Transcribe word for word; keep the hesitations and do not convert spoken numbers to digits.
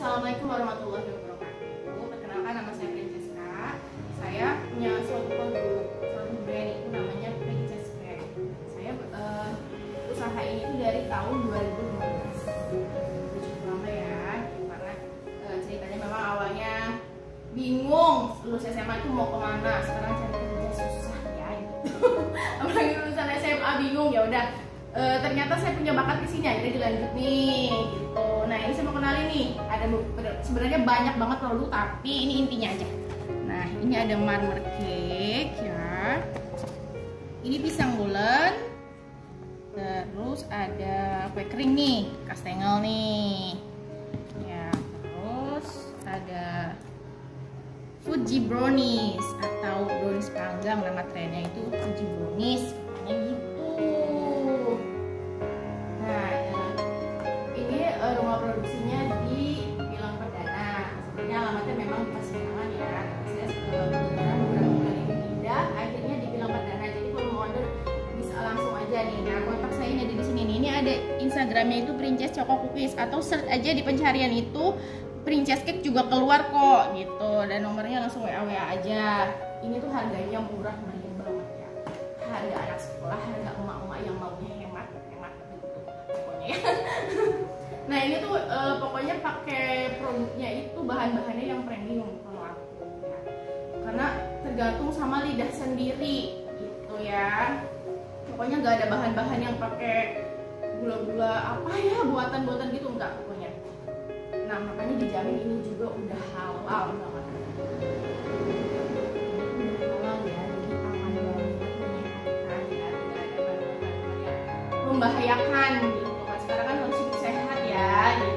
Assalamualaikum warahmatullahi wabarakatuh. Perkenalkan, nama saya Princesca. Saya punya suatu produk, suatu brand itu namanya Princess Brand. Saya uh, usaha ini itu dari tahun dua ribu lima belas. Cukup lama ya, karena uh, ceritanya memang awalnya bingung lulus S M A itu mau kemana. Sekarang cari kerja susah ya gitu. Apalagi lulusan S M A bingung, ya udah. E, ternyata saya punya bakat di sini, akhirnya dilanjut nih gitu. Nah, ini saya mau kenalin nih, ada sebenarnya banyak banget produk, tapi ini intinya aja. Nah, ini ada marmer cake ya, ini pisang bulan, terus ada kue kering nih, kastengel nih ya, terus ada Fuji brownies atau brownies panggang, nama trennya itu Fuji brownies kayak gitu. Rumah produksinya di Pilang Perdana. Sebenarnya alamatnya memang di Pasemangan ya. Saya beberapa bulan ini pindah, akhirnya di Pilang Perdana. Jadi kalau mau order bisa langsung aja nih. Nah, kontak saya ini ada di sini nih. Ini ada Instagramnya itu Princess Choco Cookies, atau search aja di pencarian itu Princess Cake juga keluar kok gitu. Dan nomornya langsung W A W A aja. Ini tuh harganya murah meriah banget ya. Harga anak sekolah, harga emak-emak yang maunya hemat, hemat gitu pokoknya ya. Nah, ini tuh uh, pokoknya pakai produknya itu bahan-bahannya yang premium kalau aku ya. Karena tergantung sama lidah sendiri gitu ya. Pokoknya nggak ada bahan-bahan yang pakai gula-gula apa ya, buatan-buatan gitu, enggak pokoknya. Nah, makanya dijamin ini juga udah halal banget. Udah halal ya, jadi aman banget menyehatkan ya, tidak ada bahan-bahan yang membahayakan gitu. Sekarang kan harus hidup sehat ya gitu.